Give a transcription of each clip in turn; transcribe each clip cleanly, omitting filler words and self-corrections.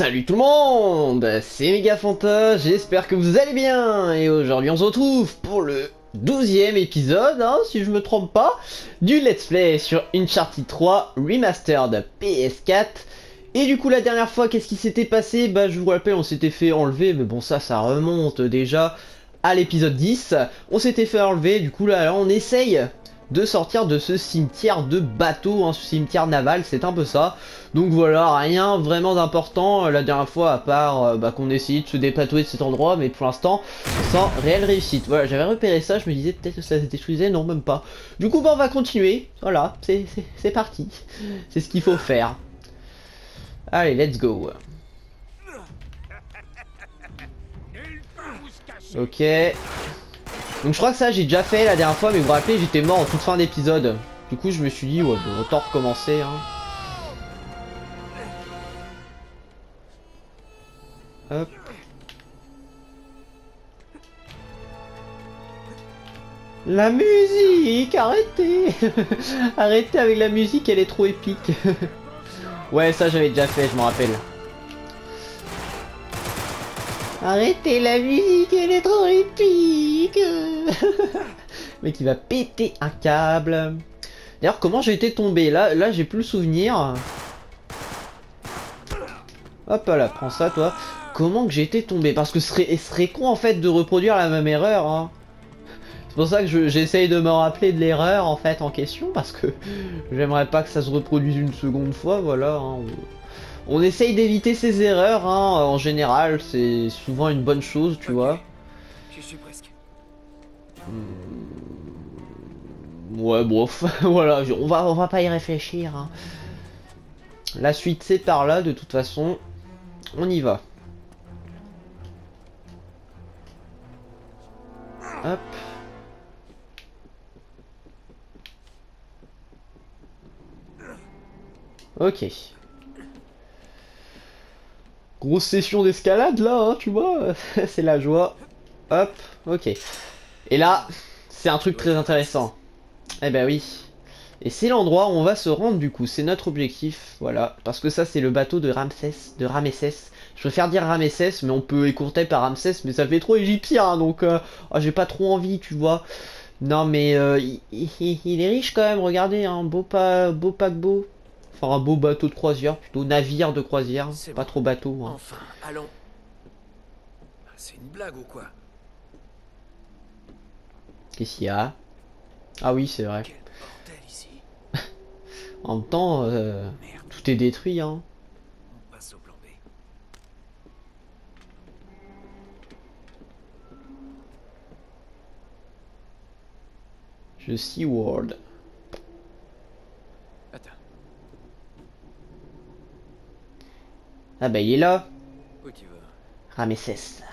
Salut tout le monde, c'est Megafanta, j'espère que vous allez bien. Et aujourd'hui on se retrouve pour le 12e épisode, hein, si je me trompe pas, du Let's Play sur Uncharted 3 Remastered PS4. Et du coup la dernière fois, qu'est-ce qui s'était passé? Bah je vous rappelle, on s'était fait enlever, mais bon ça remonte déjà à l'épisode 10. On s'était fait enlever, du coup là on essaye de sortir de ce cimetière de bateaux, hein, ce cimetière naval, c'est un peu ça. Donc voilà, rien vraiment d'important la dernière fois, à part qu'on essayait de se dépatouiller de cet endroit, mais pour l'instant, sans réelle réussite. Voilà, j'avais repéré ça, je me disais peut-être que ça se détruisait, non même pas. Du coup, on va continuer, voilà, c'est parti. C'est ce qu'il faut faire. Allez, let's go. Ok. Donc je crois que ça j'ai déjà fait la dernière fois, mais vous vous rappelez, j'étais mort en toute fin d'épisode. Du coup je me suis dit, ouais, bon, autant recommencer. Hein. Hop. La musique, arrêtez. Arrêtez avec la musique, elle est trop épique. Ouais, ça j'avais déjà fait, je m'en rappelle. Arrêtez la musique, elle est trop épique. Mec, il va péter un câble. D'ailleurs, comment j'ai été tombé? Là j'ai plus le souvenir. Hop là, prends ça toi. Comment que j'ai été tombé? Parce que ce serait con en fait de reproduire la même erreur. Hein. C'est pour ça que j'essaye de me rappeler de l'erreur en fait en question. Parce que j'aimerais pas que ça se reproduise une seconde fois. Voilà. Hein. On essaye d'éviter ces erreurs, hein. En général, c'est souvent une bonne chose, tu vois. J'y suis presque. Ouais, bof, voilà, on va pas y réfléchir. Hein. La suite, c'est par là, de toute façon. On y va. Hop. Ok. Grosse session d'escalade là, hein, tu vois, c'est la joie. Hop, ok. Et là, c'est un truc très intéressant. Eh ben oui. Et c'est l'endroit où on va se rendre du coup, c'est notre objectif, voilà. Parce que ça c'est le bateau de Ramsès. Je préfère dire Ramesses, mais on peut écourter par Ramsès, mais ça fait trop égyptien, hein, donc oh, j'ai pas trop envie, tu vois. Non mais il est riche quand même, regardez, un beau paquebot. Enfin un beau bateau de croisière, plutôt navire de croisière, pas trop bateau. Hein. Enfin, allons. C'est une blague ou quoi? Qu'est-ce qu'il y a? Ah oui, c'est vrai. Quel bordel ici. En même temps, Merde. tout est détruit, hein. On passe au plan B. Je see world. Attends, Ah bah il est là, où tu vas? Ramesses.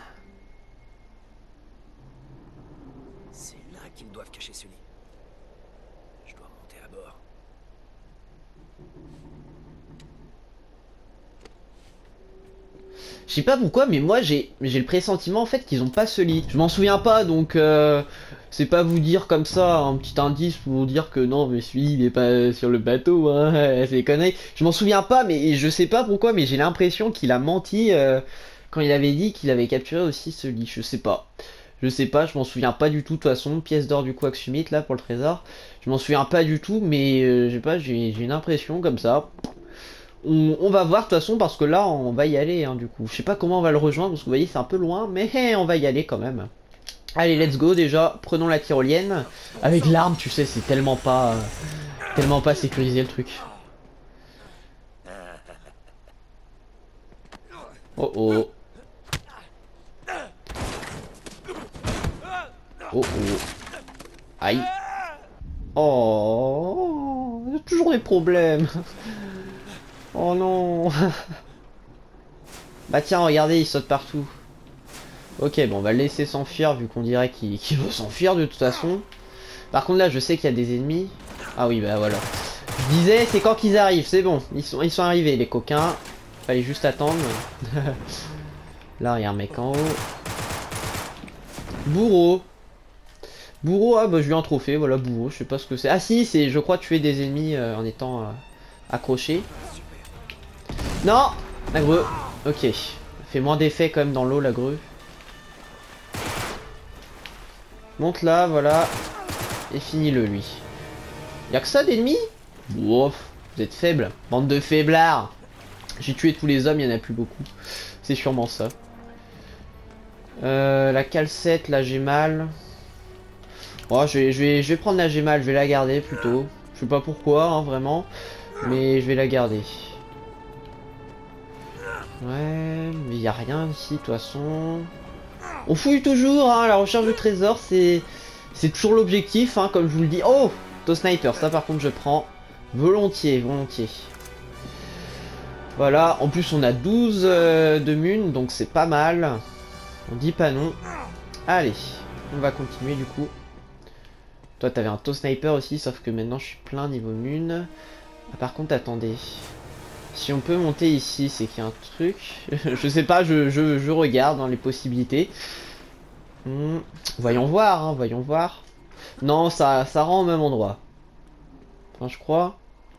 C'est là qu'ils doivent cacher Sully. Je dois monter à bord. Je sais pas pourquoi, mais moi j'ai le pressentiment en fait qu'ils ont pas ce lit. Je m'en souviens pas, donc c'est pas vous dire comme ça un petit indice pour vous dire que non, mais celui il est pas sur le bateau, hein, c'est des conneries. Je m'en souviens pas, mais je sais pas pourquoi, mais j'ai l'impression qu'il a menti quand il avait dit qu'il avait capturé aussi ce lit. Je sais pas. Je sais pas, je m'en souviens pas du tout de toute façon. Pièce d'or du Quacksumit là pour le trésor. Je m'en souviens pas du tout, mais je sais pas, j'ai une impression comme ça. On va voir de toute façon parce que là on va y aller hein, du coup. Je sais pas comment on va le rejoindre parce que vous voyez c'est un peu loin mais on va y aller quand même. Allez let's go déjà, prenons la tyrolienne. Avec l'arme tu sais c'est tellement pas sécurisé le truc. Oh oh. Oh oh. Aïe. Oh, il y a toujours des problèmes. Oh non. Bah tiens regardez il saute partout. Ok, bon, on va le laisser s'enfuir vu qu'on dirait qu'il veut s'enfuir de toute façon. Par contre, là, je sais qu'il y a des ennemis. Ah oui, bah voilà. Je disais, c'est quand qu'ils arrivent, c'est bon. Ils sont arrivés, les coquins. Fallait juste attendre. Là, il y a un mec en haut. Bourreau. Bourreau, ah bah je lui ai un trophée, voilà, bourreau, je sais pas ce que c'est. Ah si, c'est, je crois, tuer des ennemis en étant accroché. Non, agreux. Ok. Fait moins d'effet quand même dans l'eau la grue. Monte là, voilà. Et finis-le lui. Y'a que ça d'ennemis? Wow, vous êtes faibles. Bande de faiblards. J'ai tué tous les hommes, il y en a plus beaucoup. C'est sûrement ça. La calcette, là j'ai mal. Oh, je vais prendre la gémale, je vais la garder plutôt. Je sais pas pourquoi, hein, vraiment. Mais je vais la garder. Ouais, mais il y a rien ici, de toute façon. On fouille toujours, hein, la recherche de trésors, c'est toujours l'objectif, hein, comme je vous le dis. Oh, to sniper, ça par contre je prends. Volontiers, volontiers. Voilà, en plus on a 12 de mun, donc c'est pas mal. On dit pas non. Allez, on va continuer du coup. Toi t'avais un to sniper aussi, sauf que maintenant je suis plein niveau mun. Ah, par contre attendez. Si on peut monter ici, c'est qu'il y a un truc. Je sais pas, je regarde dans les possibilités. Voyons voir, hein, voyons voir. Non, ça rend au même endroit. Enfin, je crois.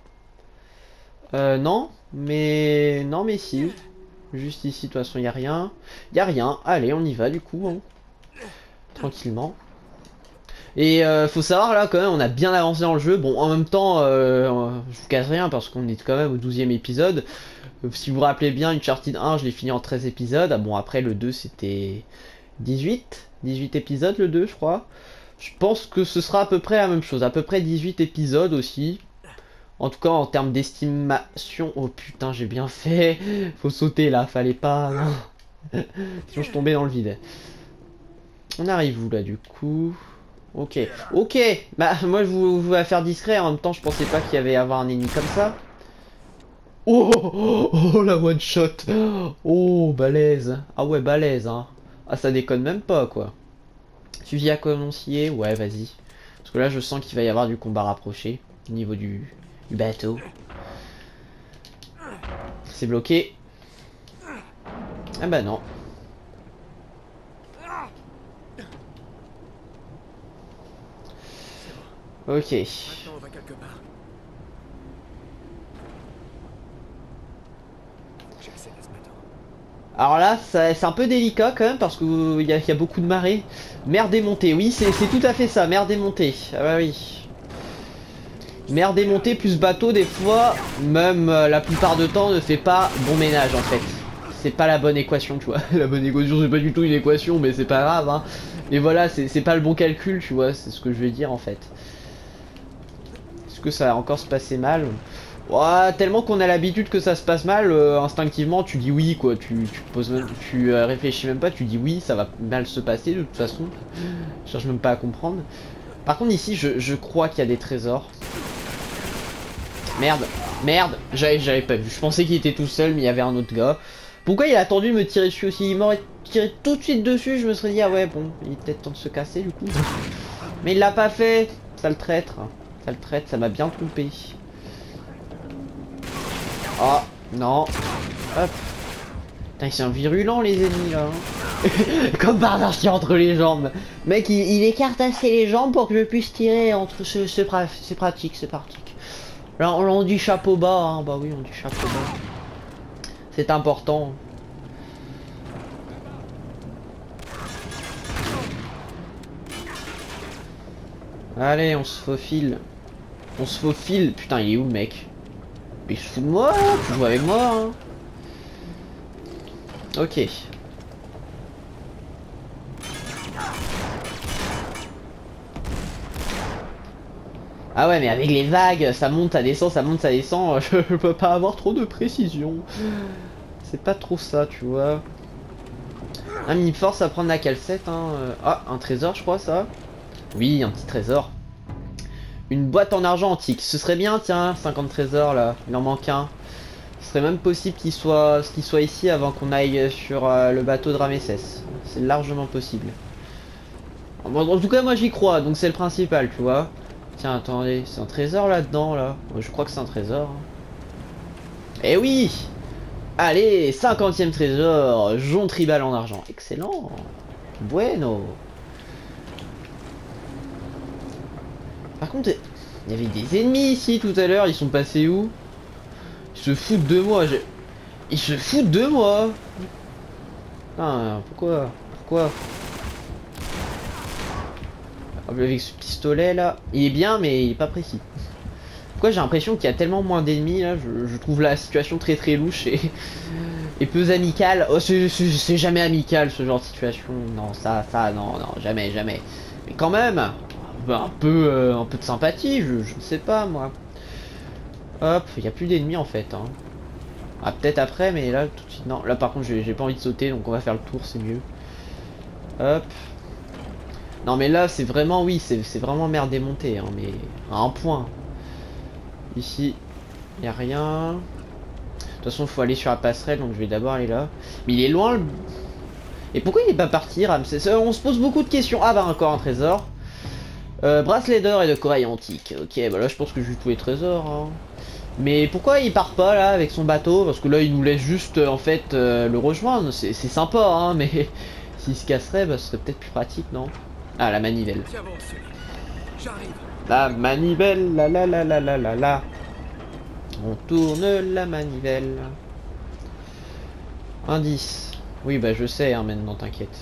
Non, mais si. Juste ici, de toute façon, il n'y a rien. Il n'y a rien. Allez, on y va du coup. Hein. Tranquillement. Et faut savoir là quand même on a bien avancé dans le jeu. Bon en même temps je vous casse rien parce qu'on est quand même au 12e épisode. Si vous vous rappelez bien Uncharted 1 je l'ai fini en 13 épisodes. Ah bon après le 2 c'était 18 épisodes le 2 je crois. Je pense que ce sera à peu près la même chose. À peu près 18 épisodes aussi. En tout cas en termes d'estimation. Oh putain j'ai bien fait. Faut sauter là fallait pas. Sinon je tombais dans le vide. On arrive où là du coup? Ok, ok. Bah moi je vais faire discret. En même temps je pensais pas qu'il y avait à avoir un ennemi comme ça. Oh, oh, oh la one shot. Oh balèze. Ah ouais balèze hein. Ah ça déconne même pas quoi. Suivi à commencier. Ouais vas-y. Parce que là je sens qu'il va y avoir du combat rapproché. Au niveau du bateau. C'est bloqué. Ah bah non. Ok. Maintenant, on va quelque part. J'accède à ce bateau. Alors là, c'est un peu délicat quand même parce qu'il y a beaucoup de marée. Mer démontée, oui, c'est tout à fait ça, mer démontée. Ah bah oui. Mer démontée plus bateau, des fois, même la plupart du temps, ne fait pas bon ménage en fait. C'est pas la bonne équation, tu vois. La bonne équation, c'est pas du tout une équation, mais c'est pas grave, hein. Mais voilà, c'est pas le bon calcul, tu vois, c'est ce que je veux dire en fait. Est-ce que ça va encore se passer mal? Ouais, tellement qu'on a l'habitude que ça se passe mal, instinctivement tu dis oui quoi, tu poses même, tu réfléchis même pas, tu dis oui, ça va mal se passer de toute façon. Je cherche même pas à comprendre. Par contre ici je crois qu'il y a des trésors. Merde, merde, j'avais pas vu, je pensais qu'il était tout seul mais il y avait un autre gars. Pourquoi il a attendu de me tirer dessus aussi? Il m'aurait tiré tout de suite dessus, je me serais dit ah ouais bon, il est peut-être temps de se casser du coup. Mais il l'a pas fait, sale traître. Sale traître, ça m'a bien trompé. Oh, non. Hop. Putain, ils sont virulents les ennemis là. Hein. Comme par hasard, c'est entre les jambes. Mec, il écarte assez les jambes pour que je puisse tirer entre. C'est pratique, c'est pratique. Là, on dit chapeau bas, hein. Bah oui, on dit chapeau bas. C'est important. Allez, on se faufile. On se faufile. Putain, il est où le mec? Mais je fous de moi, tu joues avec moi. Hein. Ok. Ah ouais, mais avec les vagues, ça monte, ça descend, ça monte, ça descend. Je peux pas avoir trop de précision. C'est pas trop ça, tu vois. Ah, mais il me force à prendre la calcette. Hein. Ah, un trésor, je crois, ça. Oui, un petit trésor. Une boîte en argent antique. Ce serait bien, tiens, 50 trésors là. Il en manque un. Ce serait même possible qu'il soit ici avant qu'on aille sur le bateau de Ramesses. C'est largement possible. Bon, en tout cas, moi j'y crois, donc c'est le principal, tu vois. Tiens, attendez, c'est un trésor là-dedans, là. Je crois que c'est un trésor. Eh oui! Allez, 50e trésor, jonc tribal en argent. Excellent! Bueno! Par contre, il y avait des ennemis ici tout à l'heure, ils sont passés où? Ils se foutent de moi. Il se fout de moi. Ah, pourquoi avec ce pistolet là, il est bien mais il est pas précis. Pourquoi j'ai l'impression qu'il y a tellement moins d'ennemis là, je trouve la situation très très louche et peu amicale. Oh, c'est jamais amical ce genre de situation. Non, ça, non, jamais. Mais quand même, un peu de sympathie, je ne sais pas moi. Hop, il n'y a plus d'ennemis en fait. Hein. Ah, peut-être après, mais là tout de suite, non. Là par contre, j'ai pas envie de sauter, donc on va faire le tour, c'est mieux. Hop. Non mais là c'est vraiment, oui, c'est vraiment mer démontée, hein, mais à un point. Ici, il n'y a rien. De toute façon, il faut aller sur la passerelle, donc je vais d'abord aller là. Mais il est loin le... Et pourquoi il n'est pas parti, Ramsès? On se pose beaucoup de questions. Ah bah encore un trésor. Bracelet d'or et de corail antique. Ok, bah là je pense que je lui tous les trésors. Hein. Mais pourquoi il part pas là avec son bateau? Parce que là il nous laisse juste en fait le rejoindre. C'est sympa, hein, mais s'il se casserait, bah, ce serait peut-être plus pratique, non? Ah, la manivelle. La manivelle, la. On tourne la manivelle. Indice. Oui, bah je sais, hein, maintenant, t'inquiète.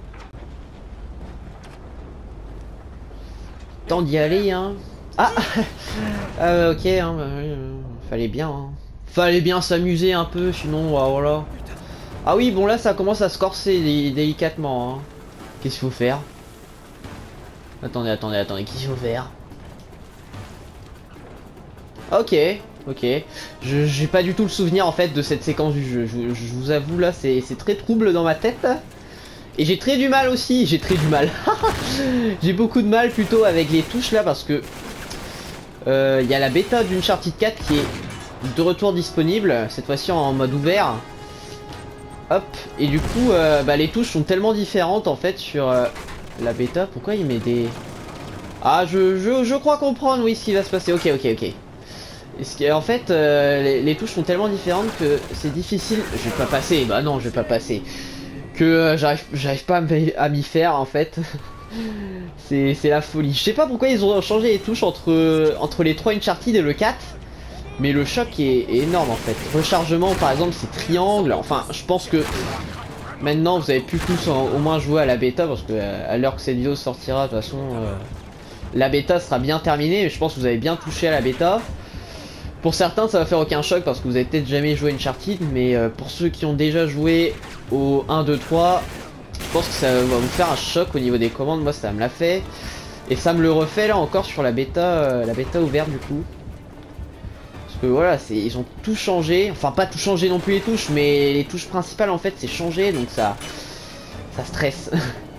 Temps d'y aller, hein. Ah ok, hein, bah, fallait bien. Hein. Fallait bien s'amuser un peu, sinon, voilà. Ah oui, bon là, ça commence à se corser délicatement. Hein. Qu'est-ce qu'il faut faire? Attendez, qu'est-ce qu'il faut faire? Ok. J'ai pas du tout le souvenir en fait de cette séquence du jeu. Je vous avoue là, c'est très trouble dans ma tête. Et j'ai très du mal aussi. J'ai beaucoup de mal plutôt avec les touches là parce que y a la bêta d'Uncharted 4 qui est de retour disponible. Cette fois-ci en mode ouvert. Hop. Et du coup, bah, les touches sont tellement différentes en fait sur la bêta. Pourquoi il met des... Ah, je crois comprendre, oui, ce qui va se passer. Ok. En fait, les touches sont tellement différentes que c'est difficile. Je vais pas passer, bah non, je vais pas passer. Que j'arrive pas à m'y faire en fait. C'est la folie. Je sais pas pourquoi ils ont changé les touches entre les 3 Uncharted et le 4. Mais le choc est énorme en fait. Rechargement par exemple, c'est triangle. Enfin, je pense que maintenant vous avez pu tous au moins jouer à la bêta. Parce que à l'heure que cette vidéo sortira, de toute façon, la bêta sera bien terminée. Je pense que vous avez bien touché à la bêta. Pour certains ça va faire aucun choc parce que vous avez peut-être jamais joué Uncharted, mais pour ceux qui ont déjà joué au 1, 2, 3, je pense que ça va vous faire un choc au niveau des commandes. Moi ça me l'a fait, et ça me le refait là encore sur la bêta ouverte du coup. Parce que voilà, ils ont tout changé, enfin pas tout changé non plus les touches, mais les touches principales en fait c'est changé, donc ça stresse.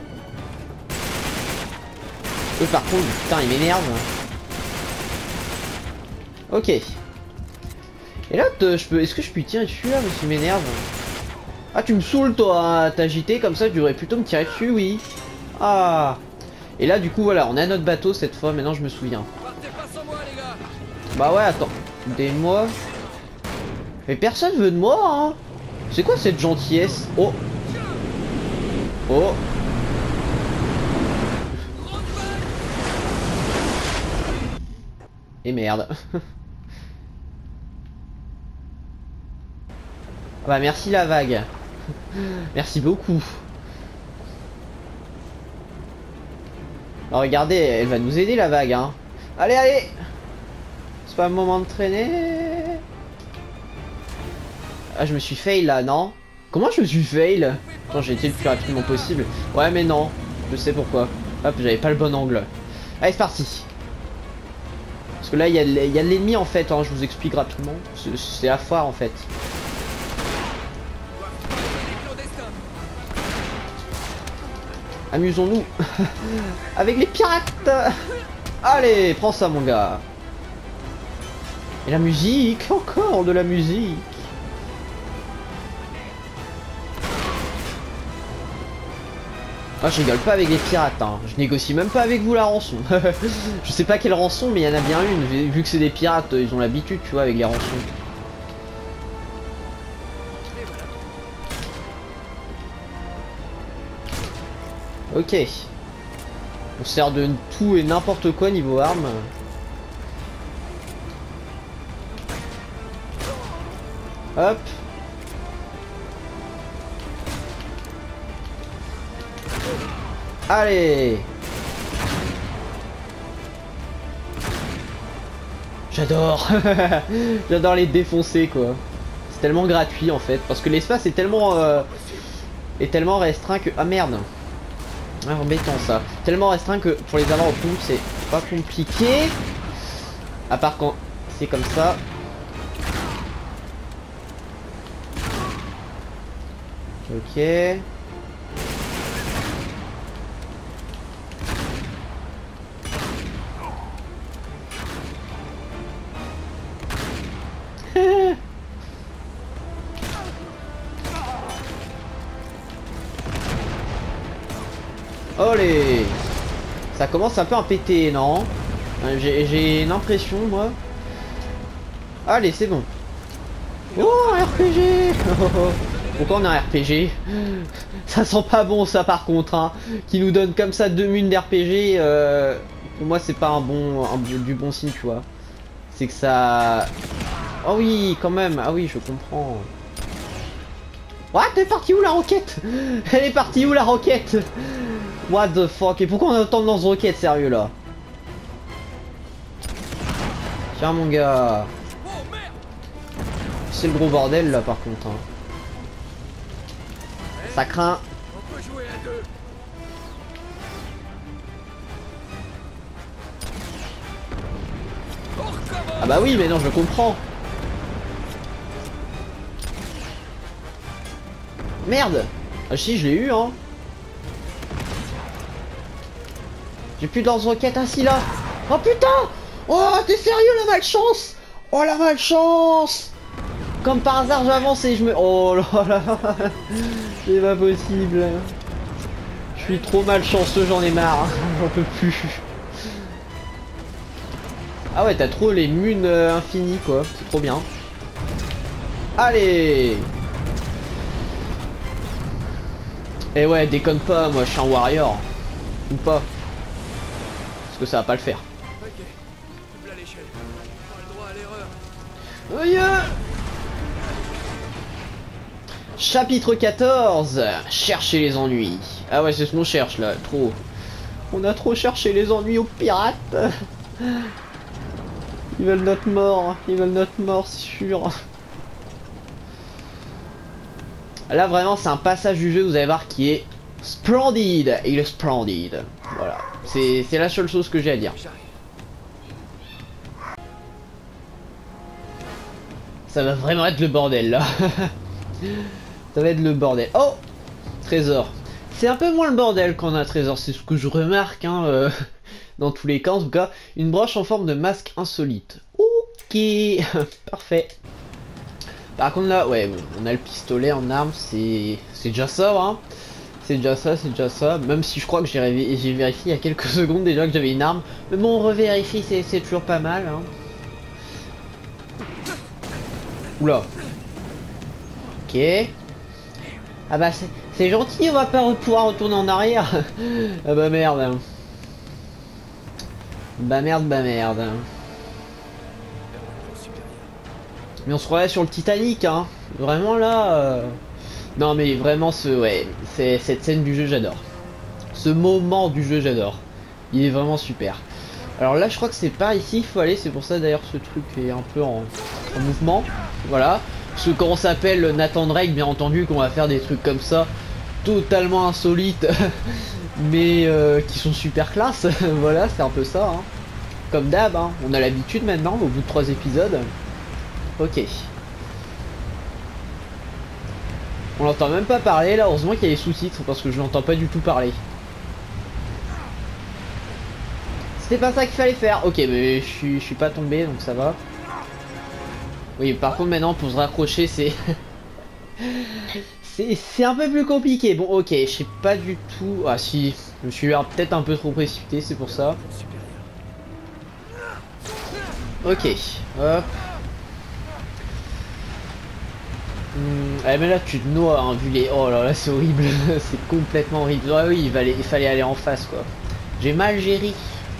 Eux par contre, putain ils m'énervent. Ok. Et là, est-ce que je peux tirer dessus là, parce qu'il m'énerve? Ah, tu me saoules toi, à t'agiter comme ça, tu devrais plutôt me tirer dessus, oui. Ah. Et là, du coup, voilà, on a notre bateau cette fois, maintenant je me souviens. Bah ouais, attends. Aidez-moi. Mais personne veut de moi, hein. C'est quoi cette gentillesse? Oh. Et merde. Bah merci la vague. Merci beaucoup. Alors, regardez, elle va nous aider la vague, hein. Allez. C'est pas le moment de traîner. Ah, je me suis fail là, non? Comment je me suis fail? Attends, j'ai été le plus rapidement possible. Ouais, mais non. Je sais pourquoi. Hop, j'avais pas le bon angle. Allez, c'est parti. Parce que là, il y a de l'ennemi en fait, hein, je vous explique rapidement. C'est la foire en fait. Amusons-nous avec les pirates. Allez, prends ça mon gars. Et la musique, encore de la musique. Ah, je rigole pas avec les pirates, hein. Je négocie même pas avec vous la rançon. Je sais pas quelle rançon, mais il y en a bien une. Vu que c'est des pirates, ils ont l'habitude, tu vois, avec les rançons. Ok. On sert de tout et n'importe quoi niveau armes. Hop. Allez. J'adore. J'adore les défoncer quoi. C'est tellement gratuit en fait. Parce que l'espace est tellement restreint que... Ah merde. Ah, embêtant ça. Tellement restreint que pour les avoir au fond c'est pas compliqué. À part quand c'est comme ça. Ok. Olé. Ça commence un peu à péter, non? J'ai une impression, moi. Allez, c'est bon. Oh, un RPG. Pourquoi on a un RPG? Ça sent pas bon, ça, par contre, hein. Qui nous donne comme ça 2 munes d'RPG. Pour moi, c'est pas du bon signe, tu vois. C'est que ça... Oh oui, quand même. Ah oui, je comprends. What? Elle est partie où la roquette? Elle est partie où la roquette? What the fuck? Et pourquoi on a autant de lance-roquettes, sérieux, là? Tiens, mon gars. C'est le gros bordel, là, par contre. Hein. Ça craint. On peut jouer à deux. Ah bah oui, mais non, je comprends. Merde. Ah si, je l'ai eu, hein. J'ai plus de lance-roquettes. Ah si, là. Oh putain. Oh, t'es sérieux, la malchance? Oh, la malchance. Comme par hasard, j'avance et je me... Oh là là. C'est pas possible. Je suis trop malchanceux, j'en ai marre. J'en peux plus. Ah ouais, t'as trop les munes infinies, quoi. C'est trop bien. Allez. Et ouais, déconne pas, moi je suis un warrior. Ou pas. Parce que ça va pas le faire. Ok, double à l'échelle. Pas le droit à l'erreur. Aïe. Chapitre 14. Chercher les ennuis. Ah ouais, c'est ce qu'on cherche là, trop. On a trop cherché les ennuis aux pirates. Ils veulent notre mort. Ils veulent notre mort, c'est sûr. Là vraiment c'est un passage du jeu, vous allez voir, qui est splendide. Il est splendide. Voilà. C'est la seule chose que j'ai à dire. Ça va vraiment être le bordel là. Ça va être le bordel. Oh, trésor. C'est un peu moins le bordel quand on a un trésor, c'est ce que je remarque hein, dans tous les cas. En tout cas, une broche en forme de masque insolite. Ok, parfait. Par contre là, ouais, bon, on a le pistolet en arme, c'est déjà ça, hein. C'est déjà ça, c'est déjà ça. Même si je crois que j'ai vérifié il y a quelques secondes déjà que j'avais une arme. Mais bon, on revérifie, c'est toujours pas mal, hein. Oula. Ok. Ah bah c'est gentil, on va pas pouvoir retourner en arrière. Ah bah merde. Bah merde, bah merde. Mais on se croirait sur le Titanic, hein. Vraiment là... Non mais vraiment cette scène du jeu j'adore. Ce moment du jeu j'adore. Il est vraiment super. Alors là je crois que c'est par ici il faut aller, c'est pour ça d'ailleurs ce truc est un peu en mouvement. Voilà. Parce que quand on s'appelle Nathan Drake, bien entendu qu'on va faire des trucs comme ça, totalement insolites, mais qui sont super classe. Voilà, c'est un peu ça. Hein. Comme d'hab, hein. On a l'habitude maintenant au bout de 3 épisodes. Ok. On l'entend même pas parler là, heureusement qu'il y a les sous-titres parce que je l'entends pas du tout parler. C'était pas ça qu'il fallait faire. Ok, mais je suis pas tombé donc ça va. Oui, par contre maintenant pour se raccrocher c'est... c'est un peu plus compliqué. Bon ok, je sais pas du tout... Ah si, je me suis peut-être un peu trop précipité, c'est pour ça. Ok, hop. Mais là tu te noies hein, vu les... Oh là là c'est horrible. C'est complètement horrible. Ah oui il fallait aller en face quoi. J'ai mal géré.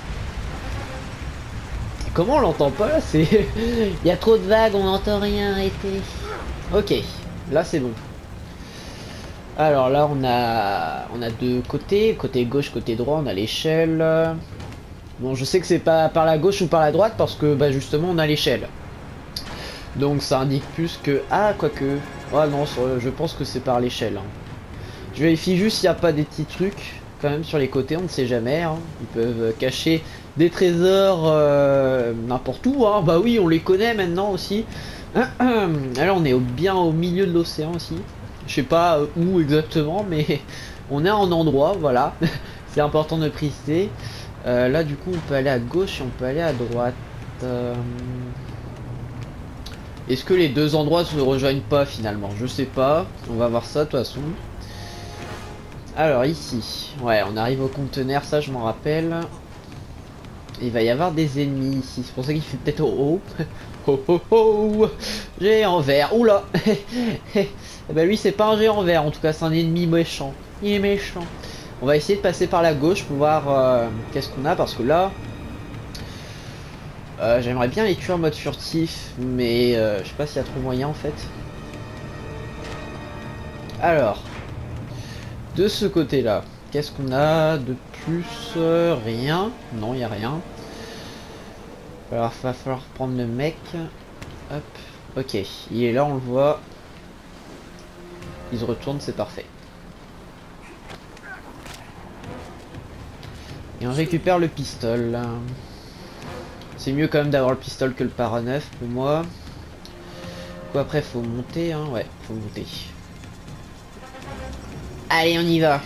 Comment on l'entend pas là? C'est... Il y a trop de vagues, on n'entend rien, arrêtez. Ok, là c'est bon. Alors là on a deux côtés, côté gauche, côté droit, on a l'échelle. Bon je sais que c'est pas par la gauche ou par la droite parce que bah justement on a l'échelle. Donc ça indique plus que... Ah quoique... Ah non je pense que c'est par l'échelle. Hein. Je vérifie juste s'il n'y a pas des petits trucs quand même sur les côtés, on ne sait jamais. Hein. Ils peuvent cacher des trésors n'importe où. Hein. Bah oui on les connaît maintenant aussi. Alors on est bien au milieu de l'océan aussi. Je sais pas où exactement, mais on est en endroit, voilà. C'est important de préciser. Là, du coup, on peut aller à gauche et on peut aller à droite. Est-ce que les deux endroits se rejoignent pas finalement? Je sais pas. On va voir ça de toute façon. Alors ici, ouais, on arrive au conteneur, ça je m'en rappelle. Il va y avoir des ennemis ici. C'est pour ça qu'il fait peut-être oh oh. Oh oh oh. Géant vert. Oula. Bah lui c'est pas un géant vert, en tout cas c'est un ennemi méchant. Il est méchant. On va essayer de passer par la gauche pour voir qu'est-ce qu'on a parce que là j'aimerais bien les tuer en mode furtif mais je sais pas s'il y a trop moyen en fait. Alors de ce côté là qu'est-ce qu'on a de plus? Rien. Non il n'y a rien. Alors va falloir prendre le mec. Hop. Ok il est là, on le voit. Il se retourne, c'est parfait. Et on récupère le pistolet. C'est mieux quand même d'avoir le pistolet que le para 9 pour moi. Quoi après faut monter hein, ouais, faut monter. Allez on y va.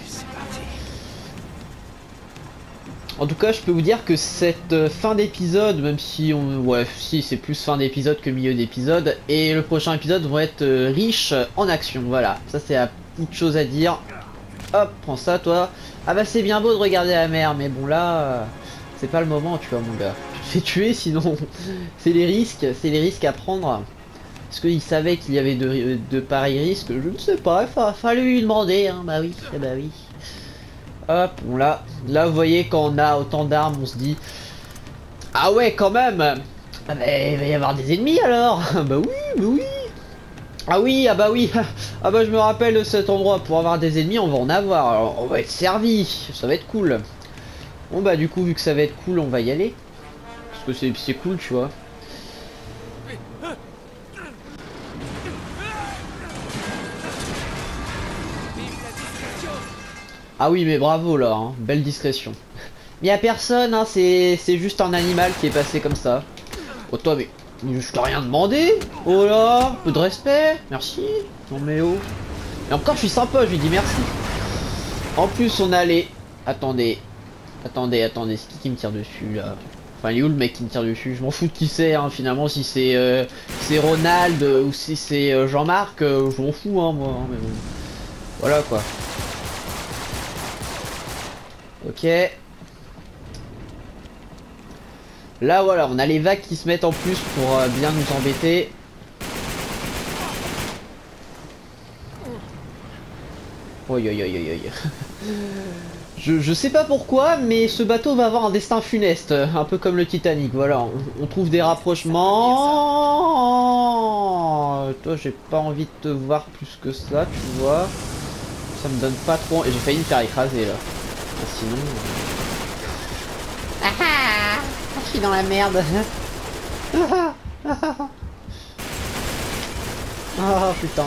En tout cas je peux vous dire que cette fin d'épisode, même si on... Ouais si c'est plus fin d'épisode que milieu d'épisode, et le prochain épisode vont être riches en action, voilà. Ça c'est la petite chose à dire. Hop, prends ça toi. Ah bah c'est bien beau de regarder la mer, mais bon là, c'est pas le moment tu vois mon gars. Tu te fais tuer sinon, c'est les risques à prendre. Est-ce qu'il savait qu'il y avait de pareils risques? Je ne sais pas, il fallait lui demander, hein. Bah oui, bah oui. Hop, bon là vous voyez quand on a autant d'armes on se dit ah ouais quand même. Ah bah il va y avoir des ennemis alors. Bah oui, bah oui. Ah oui, ah bah oui. Ah bah je me rappelle de cet endroit, pour avoir des ennemis on va en avoir, alors on va être servi, ça va être cool. Bon bah du coup vu que ça va être cool on va y aller. Parce que c'est cool tu vois. Ah oui mais bravo là, hein. Belle discrétion. Mais y'a personne, hein. C'est juste un animal qui est passé comme ça. Oh toi mais je t'ai rien demandé. Oh là, peu de respect, merci. Non mais oh. Et encore je suis sympa, je lui dis merci. En plus on a les... Attendez, c'est qui me tire dessus là? Enfin il est où le mec qui me tire dessus? Je m'en fous de qui c'est hein, finalement, si c'est Ronald ou si c'est Jean-Marc, je m'en fous hein moi, hein, mais bon. Voilà quoi. Ok. Là voilà, on a les vagues qui se mettent en plus pour bien nous embêter. Oi oi oi oi oi. Je sais pas pourquoi, mais ce bateau va avoir un destin funeste, un peu comme le Titanic, voilà, on trouve des rapprochements. Toi j'ai pas envie de te voir plus que ça, tu vois. Ça me donne pas trop... Et j'ai failli me faire écraser là. Sinon... Ah ah, je suis dans la merde. Ah putain.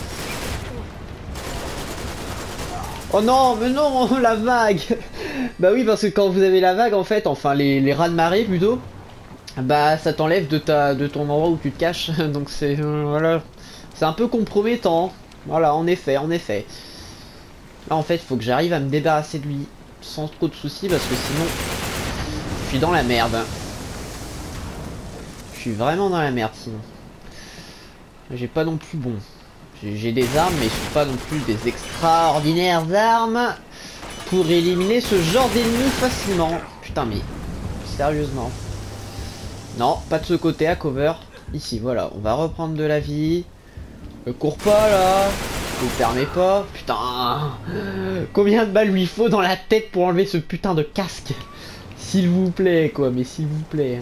Oh non, mais non, la vague. Bah oui, parce que quand vous avez la vague, en fait, enfin les raz de marée plutôt, bah ça t'enlève de ton endroit où tu te caches. Donc c'est voilà, c'est un peu compromettant. Voilà, en effet, en effet. Là en fait, il faut que j'arrive à me débarrasser de lui sans trop de soucis parce que sinon, je suis dans la merde. Je suis vraiment dans la merde sinon. J'ai pas non plus bon. J'ai des armes, mais je suis pas non plus des extraordinaires armes pour éliminer ce genre d'ennemis facilement. Putain, mais sérieusement. Non, pas de ce côté à cover. Ici, voilà, on va reprendre de la vie. Cours pas là. Je vous permets pas. Putain. Combien de balles lui faut dans la tête pour enlever ce putain de casque? S'il vous plaît, quoi, mais s'il vous plaît.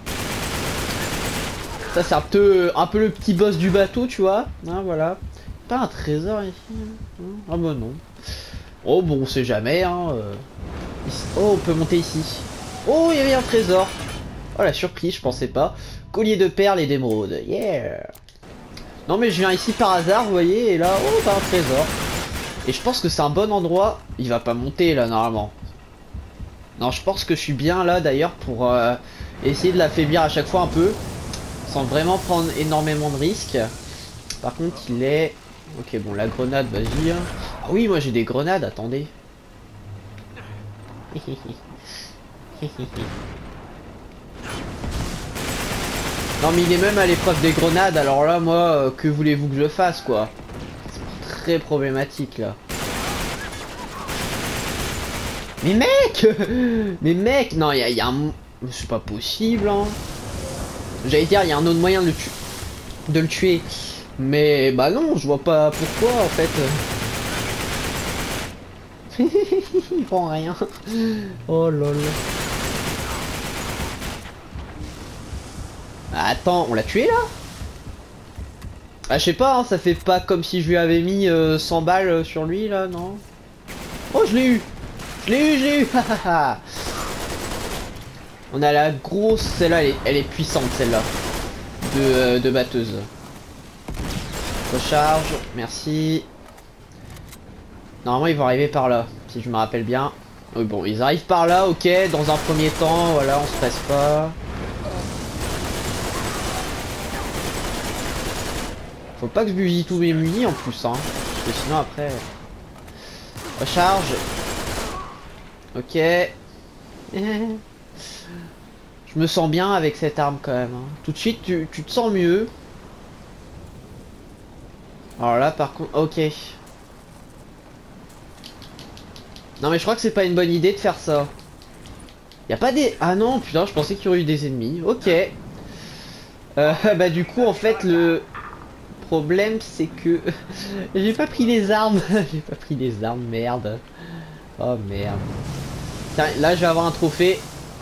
Ça c'est un peu le petit boss du bateau tu vois, hein, voilà. pas un trésor ici? Ah bah non. Oh bon, on sait jamais hein. Oh, on peut monter ici. Oh, il y avait un trésor. Oh la surprise, je pensais pas. Collier de perles et d'émeraudes. Yeah. Non mais je viens ici par hasard, vous voyez, et là, oh, t'as un trésor. Et je pense que c'est un bon endroit. Il va pas monter là normalement. Non, je pense que je suis bien là d'ailleurs pour essayer de l'affaiblir à chaque fois un peu. Sans vraiment prendre énormément de risques. Par contre, il est... Ok, bon, la grenade, vas-y. Hein. Ah oui, moi j'ai des grenades, attendez. Non mais il est même à l'épreuve des grenades, alors là moi que voulez-vous que je fasse quoi? C'est très problématique là. Mais mec mais mec, non il y a un... C'est pas possible hein. J'allais dire il y a un autre moyen de le tuer. Mais bah non, je vois pas pourquoi en fait. Il prend rien. Oh lol. Attends, on l'a tué là? Ah je sais pas, hein, ça fait pas comme si je lui avais mis 100 balles sur lui là, non? Oh je l'ai eu. Je l'ai eu, je l'ai eu. On a la grosse, celle-là elle est puissante celle-là. De batteuse. Recharge, merci. Normalement ils vont arriver par là, si je me rappelle bien. Oui bon, ils arrivent par là, ok, dans un premier temps, voilà, on se passe pas. Faut pas que je bugille tous mes munis en plus, hein. Parce que sinon après... Recharge. Ok. Je me sens bien avec cette arme quand même. Hein. Tout de suite, tu te sens mieux. Alors là, par contre... Ok. Non mais je crois que c'est pas une bonne idée de faire ça. Y a pas des... Ah non, putain, je pensais qu'il y aurait eu des ennemis. Ok. Bah du coup, en fait, le problème, c'est que... J'ai pas pris les armes. J'ai pas pris les armes, merde. Oh merde. Tiens, là, je vais avoir un trophée.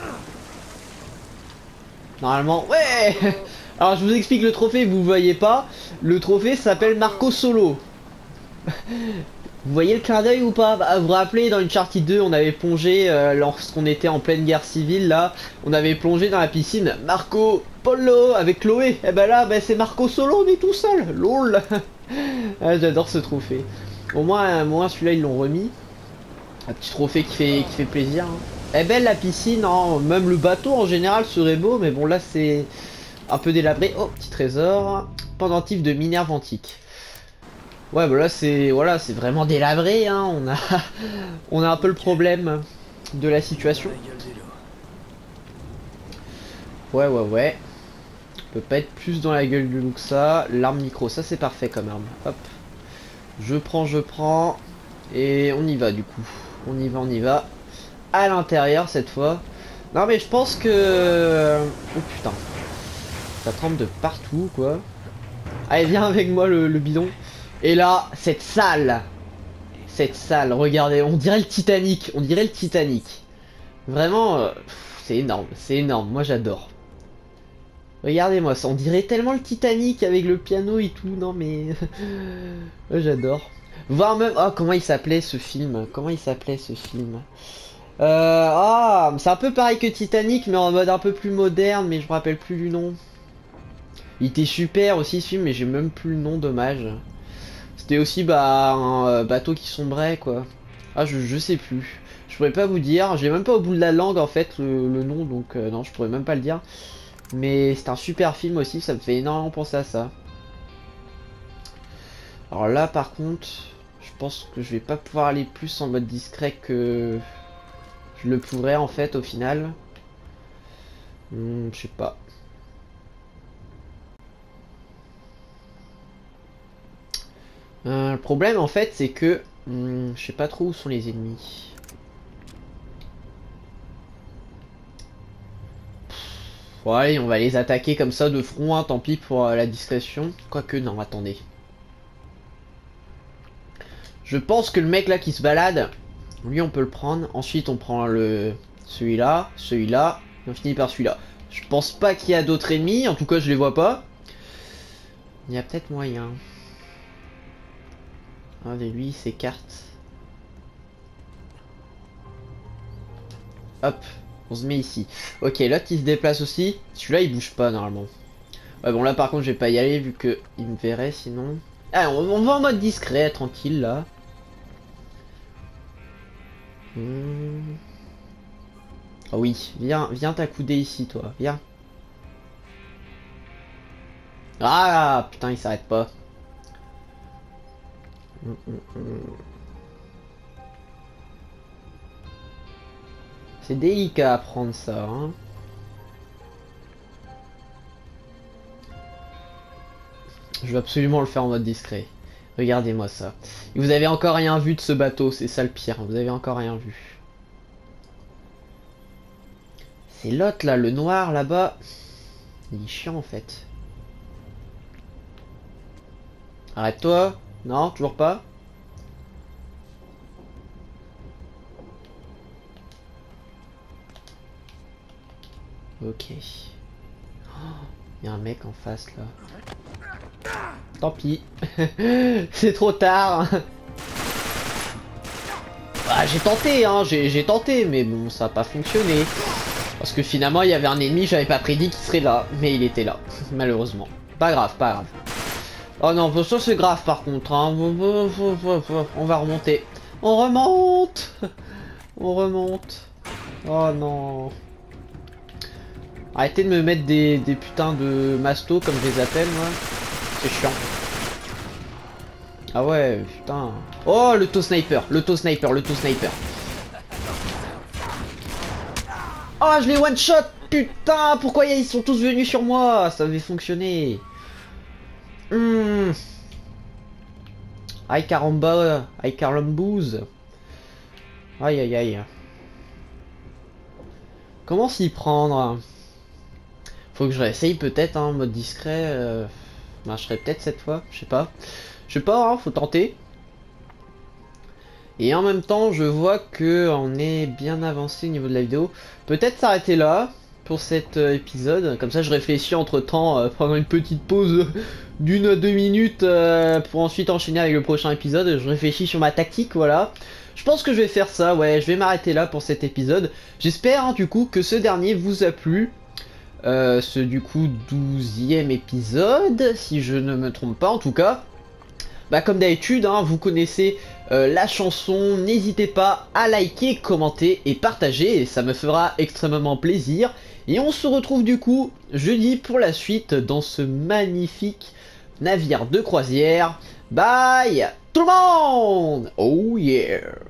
Normalement, ouais. Alors, je vous explique le trophée, vous voyez pas. Le trophée s'appelle Marco Solo. Vous voyez le clin d'œil ou pas? Bah, vous vous rappelez, dans Uncharted 2, on avait plongé, lorsqu'on était en pleine guerre civile, là, on avait plongé dans la piscine Marco Polo avec Chloé. Et bah là, bah, c'est Marco Solo, on est tout seul. LOL. Ah, j'adore ce trophée. Au moins celui-là, ils l'ont remis. Un petit trophée qui fait plaisir. Hein. Elle est belle la piscine, hein. Même le bateau en général serait beau, mais bon, là, c'est un peu délabré. Oh, petit trésor. Pendentif de Minerve antique. Ouais bah là c'est voilà, c'est vraiment délabré hein. On a un peu le problème de la situation. Ouais. On peut pas être plus dans la gueule du loup que ça. L'arme micro, ça c'est parfait comme arme. Hop. Je prends. Et on y va du coup. On y va. À l'intérieur cette fois. Non mais je pense que... Oh putain. Ça trempe de partout quoi. Allez viens avec moi le bidon. Et là, cette salle, regardez, on dirait le Titanic, Vraiment, c'est énorme, moi j'adore. Regardez-moi ça, on dirait tellement le Titanic avec le piano et tout, non mais... J'adore. Voir même... Oh, comment il s'appelait ce film? Ah, c'est un peu pareil que Titanic, mais en mode un peu plus moderne, mais je me rappelle plus du nom. Il était super aussi ce film, mais j'ai même plus le nom, dommage. C'était aussi bah un bateau qui sombrait quoi. Ah je sais plus. Je pourrais pas vous dire. J'ai même pas au bout de la langue en fait le nom donc non je pourrais même pas le dire. Mais c'est un super film aussi, ça me fait énormément penser à ça. Alors là par contre, je pense que je vais pas pouvoir aller plus en mode discret que je le pourrais en fait au final. Je sais pas. Le problème en fait c'est que je sais pas trop où sont les ennemis. Bon allez on va les attaquer comme ça de front, hein, tant pis pour la discrétion. Quoique non attendez. Je pense que le mec là qui se balade, lui on peut le prendre. Ensuite on prend celui-là, et on finit par celui-là. Je pense pas qu'il y a d'autres ennemis, en tout cas je les vois pas. Il y a peut-être moyen. Allez, lui il s'écarte. Hop, on se met ici. Ok, l'autre il se déplace aussi. Celui-là il bouge pas normalement. Ouais, bon là par contre je vais pas y aller vu que il me verrait sinon. Ah, on va en mode discret, tranquille là. Oh oui, viens t'accouder ici toi, viens. Ah putain il s'arrête pas. C'est délicat à prendre ça, hein. Je veux absolument le faire en mode discret. Regardez-moi ça. Et vous avez encore rien vu de ce bateau, c'est ça le pire. Vous avez encore rien vu. C'est l'autre là, le noir là-bas. Il est chiant en fait. Arrête-toi. Non, toujours pas. Ok. Il y a un mec en face là. Tant pis. C'est trop tard. Ah, j'ai tenté, hein, j'ai tenté, mais bon, ça n'a pas fonctionné. Parce que finalement, il y avait un ennemi, j'avais pas prédit qu'il serait là. Mais il était là, malheureusement. Pas grave, pas grave. Oh non, ça c'est grave par contre. Hein. On va remonter. On remonte. On remonte. Oh non. Arrêtez de me mettre des putains de mastos comme je les appelle, moi. C'est chiant. Ah ouais, putain. Oh, l'auto-sniper, l'auto-sniper, l'auto-sniper. Oh, je les one-shot. Putain, pourquoi ils sont tous venus sur moi? Ça avait fonctionné. Aïe caramba, aïe carambouse. Aïe aïe aïe. Comment s'y prendre? Faut que je réessaye peut-être en mode discret. Marcherait peut-être cette fois, je sais pas. Je sais pas, hein, faut tenter. Et en même temps, je vois que on est bien avancé au niveau de la vidéo. Peut-être s'arrêter là pour cet épisode. Comme ça, je réfléchis entre temps pendant une petite pause d'1 à 2 minutes pour ensuite enchaîner avec le prochain épisode. Je réfléchis sur ma tactique, voilà. Je pense que je vais faire ça, ouais, je vais m'arrêter là pour cet épisode. J'espère hein, du coup que ce dernier vous a plu. Ce du coup 12e épisode, si je ne me trompe pas en tout cas. Bah comme d'habitude, hein, vous connaissez la chanson, n'hésitez pas à liker, commenter et partager, et ça me fera extrêmement plaisir. Et on se retrouve du coup jeudi pour la suite dans ce magnifique navire de croisière. Bye tout le monde! Oh yeah!